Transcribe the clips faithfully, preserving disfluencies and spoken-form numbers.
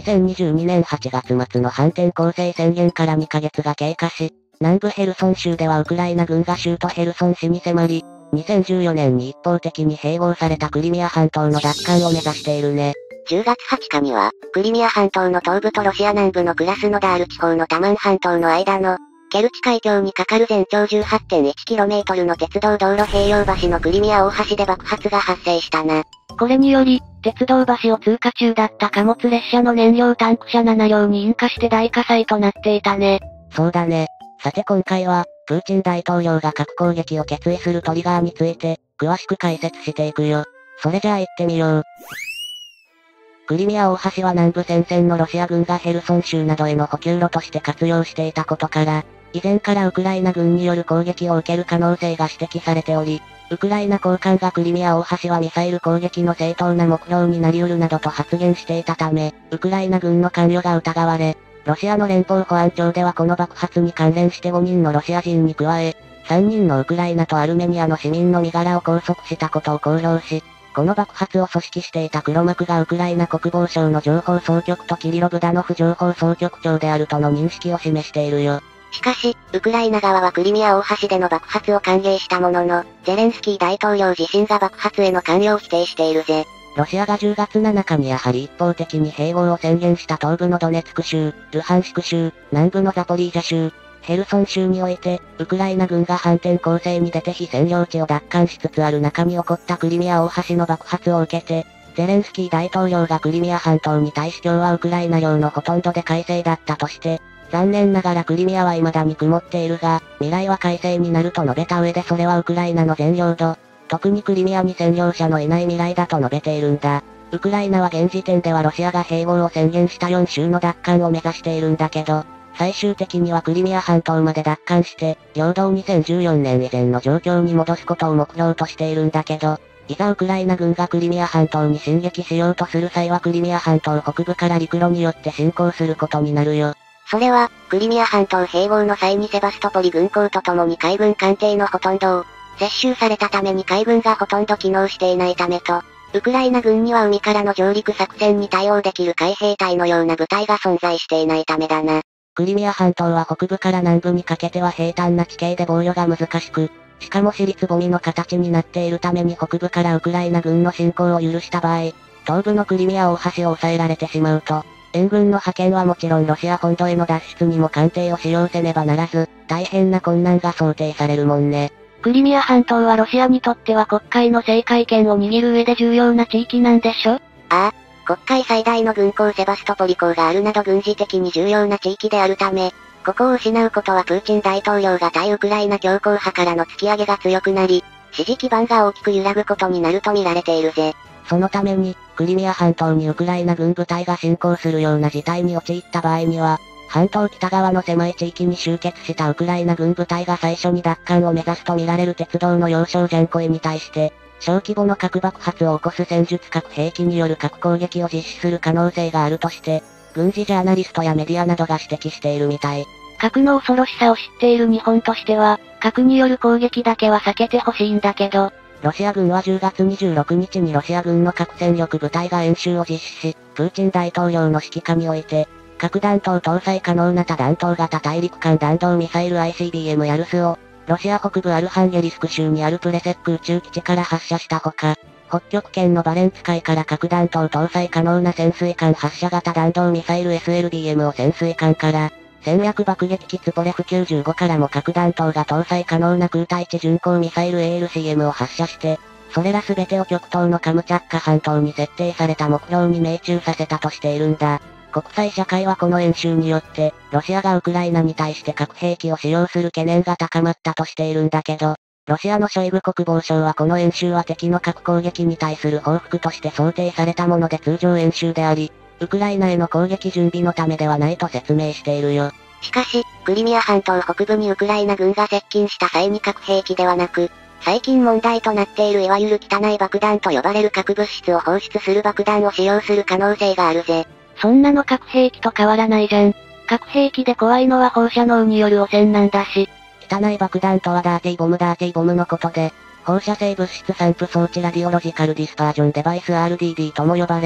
せんにじゅうにねんはちがつ末の反転攻勢宣言からにかげつが経過し、南部ヘルソン州ではウクライナ軍が州都ヘルソン市に迫り、にせんじゅうよねんに一方的に併合されたクリミア半島の奪還を目指しているね。 じゅうがつはつかには、クリミア半島の東部とロシア南部のクラスノダール地方のタマン半島の間の、ケルチ海峡に架かる全長 じゅうはちてんいちキロメートル の鉄道道路併用橋のクリミア大橋で爆発が発生したな。 これにより、鉄道橋を通過中だった貨物列車の燃料タンク車ななりょうに引火して大火災となっていたね。 そうだね。さて今回は、プーチン大統領が核攻撃を決意するトリガーについて、詳しく解説していくよ。それじゃあ行ってみよう。クリミア大橋は南部戦線のロシア軍がヘルソン州などへの補給路として活用していたことから、以前からウクライナ軍による攻撃を受ける可能性が指摘されており、ウクライナ高官がクリミア大橋はミサイル攻撃の正当な目標になり得るなどと発言していたため、ウクライナ軍の関与が疑われ、ロシアの連邦保安庁ではこの爆発に関連してごにんのロシア人に加え、さんにんのウクライナとアルメニアの市民の身柄を拘束したことを公表し、この爆発を組織していた黒幕がウクライナ国防省の情報総局とキリロ・ブダノフ情報総局長であるとの認識を示しているよ。 しかし、ウクライナ側はクリミア大橋での爆発を歓迎したものの、ゼレンスキー大統領自身が爆発への関与を否定しているぜ。 ロシアがじゅうがつなのかにやはり一方的に併合を宣言した東部のドネツク州、ルハンシク州、南部のザポリージャ州、ヘルソン州において、ウクライナ軍が反転攻勢に出て非占領地を奪還しつつある中に起こったクリミア大橋の爆発を受けて、ゼレンスキー大統領がクリミア半島に対し今日はウクライナ領のほとんどで改正だったとして、残念ながらクリミアは未だに曇っているが、未来は改正になると述べた上でそれはウクライナの全領土、特にクリミアに占領者のいない未来だと述べているんだ。ウクライナは現時点ではロシアが併合を宣言したよん州の奪還を目指しているんだけど、最終的にはクリミア半島まで奪還して、領土をにせんじゅうよねん以前の状況に戻すことを目標としているんだけど、いざウクライナ軍がクリミア半島に進撃しようとする際はクリミア半島北部から陸路によって進行することになるよ。 それは、クリミア半島併合の際にセバストポリ軍港とともに海軍艦艇のほとんどを、接収されたために海軍がほとんど機能していないためと、ウクライナ軍には海からの上陸作戦に対応できる海兵隊のような部隊が存在していないためだな。 クリミア半島は北部から南部にかけては平坦な地形で防御が難しく、しかも私立墓地の形になっているために北部からウクライナ軍の侵攻を許した場合、東部のクリミア大橋を抑えられてしまうと、援軍の派遣はもちろんロシア本土への脱出にも艦艇を使用せねばならず、大変な困難が想定されるもんね。 クリミア半島はロシアにとっては黒海の制海権を握る上で重要な地域なんでしょ？ああ、黒海最大の軍港セバストポリ港があるなど軍事的に重要な地域であるため、ここを失うことはプーチン大統領が対ウクライナ強硬派からの突き上げが強くなり、支持基盤が大きく揺らぐことになると見られているぜ。 そのために、クリミア半島にウクライナ軍部隊が侵攻するような事態に陥った場合には、半島北側の狭い地域に集結したウクライナ軍部隊が最初に奪還を目指すと見られる鉄道の要衝ジャンコイに対して、小規模の核爆発を起こす戦術核兵器による核攻撃を実施する可能性があるとして、軍事ジャーナリストやメディアなどが指摘しているみたい。 核の恐ろしさを知っている日本としては、核による攻撃だけは避けてほしいんだけど、 ロシア軍はじゅうがつにじゅうろくにちにロシア軍の核戦力部隊が演習を実施し、プーチン大統領の指揮下において、核弾頭搭載可能な多弾頭型大陸間弾道ミサイル アイシービーエム ヤルスを、ロシア北部アルハンゲリスク州にあるプレセック宇宙基地から発射したほか、北極圏のバレンツ海から核弾頭搭載可能な潜水艦発射型弾道ミサイル エスエルビーエム を潜水艦から、戦略爆撃機ツポレフきゅうじゅうごからも核弾頭が搭載可能な空対地巡航ミサイル エーエルシーエム を発射して、それらすべてを極東のカムチャッカ半島に設定された目標に命中させたとしているんだ。国際社会はこの演習によって、ロシアがウクライナに対して核兵器を使用する懸念が高まったとしているんだけど、ロシアのショイグ国防相はこの演習は敵の核攻撃に対する報復として想定されたもので通常演習であり、ウクライナへの攻撃準備のためではないと説明しているよ。 しかし、クリミア半島北部にウクライナ軍が接近した際に核兵器ではなく、最近問題となっているいわゆる汚い爆弾と呼ばれる核物質を放出する爆弾を使用する可能性があるぜ。 そんなの核兵器と変わらないじゃん。核兵器で怖いのは放射能による汚染なんだし。 汚い爆弾とはダーティーボムダーティーボムのことで、放射性物質散布装置ラディオロジカルディスパージョンデバイス アールディーディー とも呼ばれ、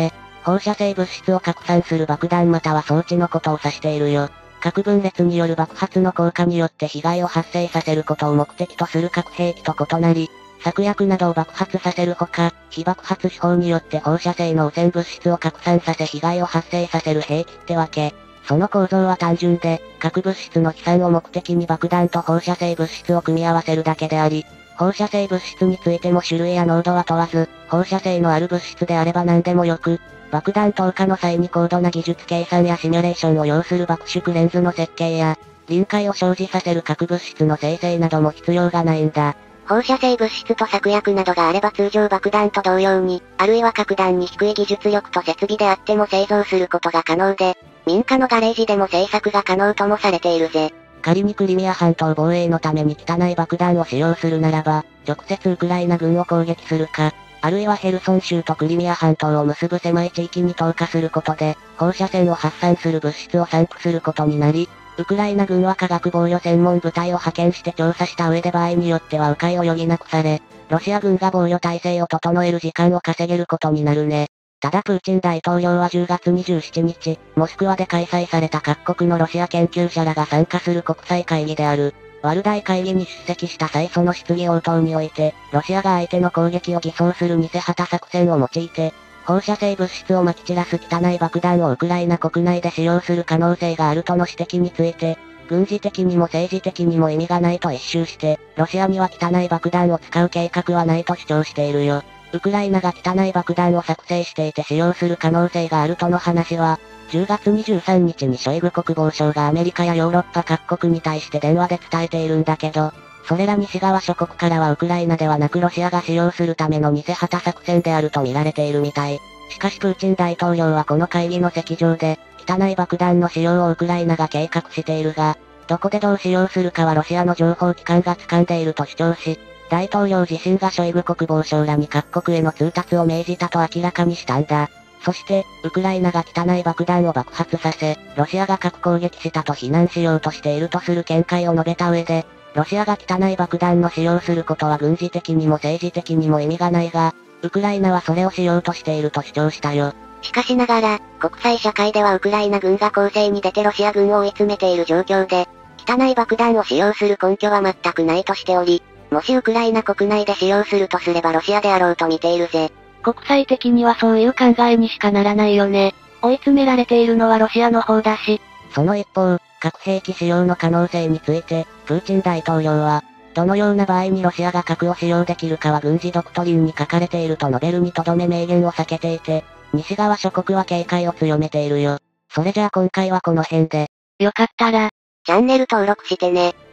放射性物質を拡散する爆弾または装置のことを指しているよ。核分裂による爆発の効果によって被害を発生させることを目的とする核兵器と異なり、策薬などを爆発させるほか、非爆発手法によって放射性の汚染物質を拡散させ被害を発生させる兵器ってわけ。その構造は単純で、核物質の飛散を目的に爆弾と放射性物質を組み合わせるだけであり、放射性物質についても種類や濃度は問わず、放射性のある物質であれば何でもよく、爆弾投下の際に高度な技術計算やシミュレーションを要する爆縮レンズの設計や、臨界を生じさせる核物質の生成なども必要がないんだ。 放射性物質と策薬などがあれば通常爆弾と同様に、あるいは格段に低い技術力と設備であっても製造することが可能で、民家のガレージでも製作が可能ともされているぜ。 仮にクリミア半島防衛のために汚い爆弾を使用するならば、直接ウクライナ軍を攻撃するか、あるいはヘルソン州とクリミア半島を結ぶ狭い地域に投下することで、放射線を発散する物質を散布することになり、ウクライナ軍は化学防御専門部隊を派遣して調査した上で場合によっては迂回を余儀なくされ、ロシア軍が防御体制を整える時間を稼げることになるね。ただプーチン大統領はじゅうがつにじゅうしちにち、モスクワで開催された各国のロシア研究者らが参加する国際会議である、ワルダイ会議に出席した際その質疑応答において、ロシアが相手の攻撃を偽装する偽旗作戦を用いて、放射性物質を撒き散らす汚い爆弾をウクライナ国内で使用する可能性があるとの指摘について、軍事的にも政治的にも意味がないと一蹴して、ロシアには汚い爆弾を使う計画はないと主張しているよ。ウクライナが汚い爆弾を作成していて使用する可能性があるとの話は、じゅうがつにじゅうさんにちにショイグ国防相がアメリカやヨーロッパ各国に対して電話で伝えているんだけど、それら西側諸国からはウクライナではなくロシアが使用するための偽旗作戦であると見られているみたい。しかしプーチン大統領はこの会議の席上で、汚い爆弾の使用をウクライナが計画しているが、どこでどう使用するかはロシアの情報機関が掴んでいると主張し、大統領自身がショイグ国防相らに各国への通達を命じたと明らかにしたんだ。そして、ウクライナが汚い爆弾を爆発させ、ロシアが核攻撃したと非難しようとしているとする見解を述べた上で、ロシアが汚い爆弾の使用することは軍事的にも政治的にも意味がないが、ウクライナはそれをしようとしていると主張したよ。 しかしながら、国際社会ではウクライナ軍が攻勢に出てロシア軍を追い詰めている状況で、汚い爆弾を使用する根拠は全くないとしており、もしウクライナ国内で使用するとすればロシアであろうと見ているぜ。 国際的にはそういう考えにしかならないよね。追い詰められているのはロシアの方だし。 その一方、核兵器使用の可能性について、プーチン大統領は、どのような場合にロシアが核を使用できるかは軍事ドクトリンに書かれていると述べるにとどめ明言を避けていて、西側諸国は警戒を強めているよ。それじゃあ今回はこの辺で。 よかったら、 チャンネル登録してね。